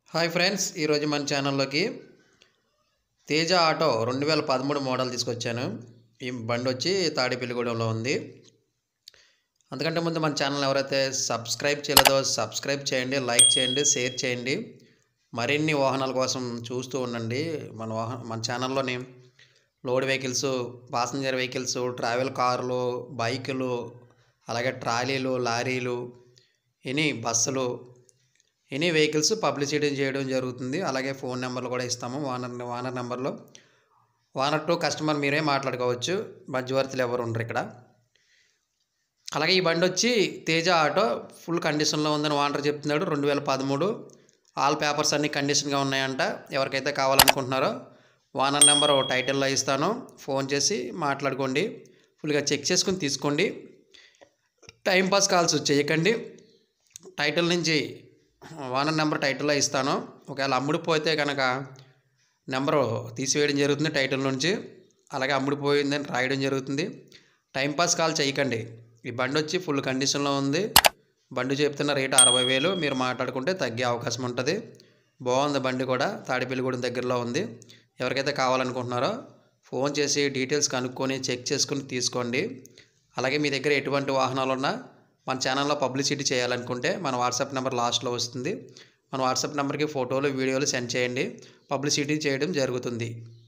Hi friends, ఈరోజు మన ఛానల్లోకి తేజ ఆటో 2013 మోడల్ తీసుకొచ్చాను. ఈ బండి వచ్చి తాడేపల్లిగూడెంలో ఉంది. అంతకంటే ముందు మన ఛానల్ ఎవరైతే సబ్స్క్రైబ్ చేయలేదో సబ్స్క్రైబ్ చేయండి, లైక్ చేయండి, షేర్ చేయండి. మరిన్ని వాహనాల కోసం చూస్తూ ఉండండి. మన ఛానల్లోని load vehicles, passenger vehicles, travel కార్లు, బైకులు, అలాగే ట్రాలీలు, లారీలు, బస్సులు, ఎనీ వెహికల్స్ పబ్లిసిటీ చేయడం జరుగుతుంది. అలాగే ఫోన్ నెంబర్లు కూడా ఇస్తాము. ఓనర్ నెంబర్లో ఓనర్ టు కస్టమర్ మీరే మాట్లాడుకోవచ్చు. మధ్యవర్తులు ఎవరు ఉండరు ఇక్కడ. అలాగే ఈ బండి వచ్చి తేజ ఆటో ఫుల్ కండిషన్లో ఉందని ఓనర్ చెప్తున్నాడు. 2013 ఆల్ పేపర్స్ అన్నీ కండిషన్గా ఉన్నాయంట. ఎవరికైతే కావాలనుకుంటున్నారో ఓనర్ నెంబర్ టైటిల్లో ఇస్తాను, ఫోన్ చేసి మాట్లాడుకోండి. ఫుల్గా చెక్ చేసుకుని తీసుకోండి. టైంపాస్ కాల్స్ చేయకండి. టైటిల్ నుంచి ఓనర్ నెంబర్ టైటిల్లో ఇస్తాను. ఒకవేళ అమ్ముడిపోతే కనుక నెంబరు తీసివేయడం జరుగుతుంది టైటిల్ నుంచి. అలాగే అమ్ముడిపోయిందని రాయడం జరుగుతుంది. టైంపాస్ కాల్ చేయకండి. ఈ బండి వచ్చి ఫుల్ కండిషన్లో ఉంది. బండి చెప్తున్న రేటు 60,000. మీరు మాట్లాడుకుంటే తగ్గే అవకాశం ఉంటుంది. బాగుంది బండి కూడా. తాడేపల్లిగూడెం దగ్గరలో ఉంది. ఎవరికైతే కావాలనుకుంటున్నారో ఫోన్ చేసి డీటెయిల్స్ కనుక్కొని చెక్ చేసుకుని తీసుకోండి. అలాగే మీ దగ్గర ఎటువంటి వాహనాలు ఉన్నా మన ఛానల్లో పబ్లిసిటీ చేయాలనుకుంటే మన వాట్సాప్ నెంబర్ లాస్ట్లో వస్తుంది. మన వాట్సాప్ నెంబర్కి ఫోటోలు, వీడియోలు సెండ్ చేయండి. పబ్లిసిటీ చేయడం జరుగుతుంది.